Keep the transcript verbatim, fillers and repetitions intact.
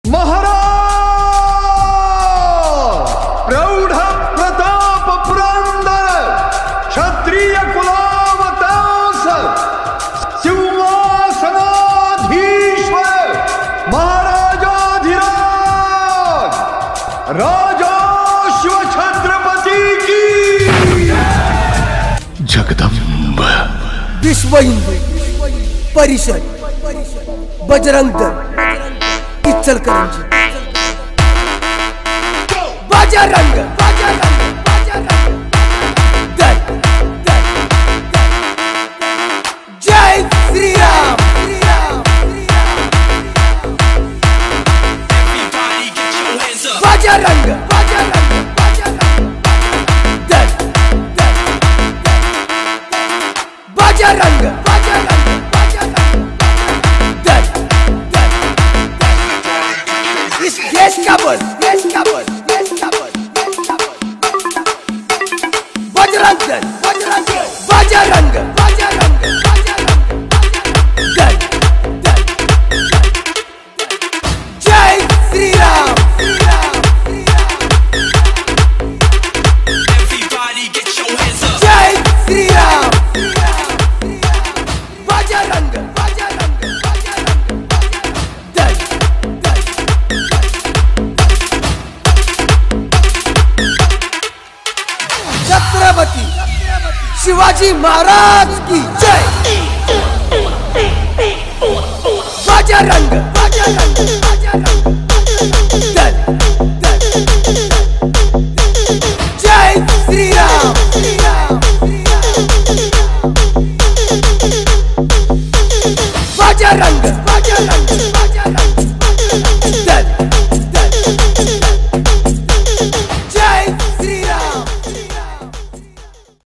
महाराज प्रौढ़ प्रताप पुरंदर क्षत्रिय कुलावतांस सिंहासनाधीश्वर महाराजाधिराज राजा शिव छत्रपति की जगदम्ब विश्व हिंदू परिषद बजरंग दल इचलकरंजी बजरंग बजरंग बजरंग दल दल जय श्री राम बजरंग बजरंग दल दल बजरंग बजरंग दल दल इस देश का बल देश का बल देश का बल देश का बल बजरंग दल बजरंग बजरंग बजरंग दल दल जय श्री राम जय श्री राम बजरंग बजरंग दल दल छत्रपति शिवाजी महाराज की जय बजरंग बजरंग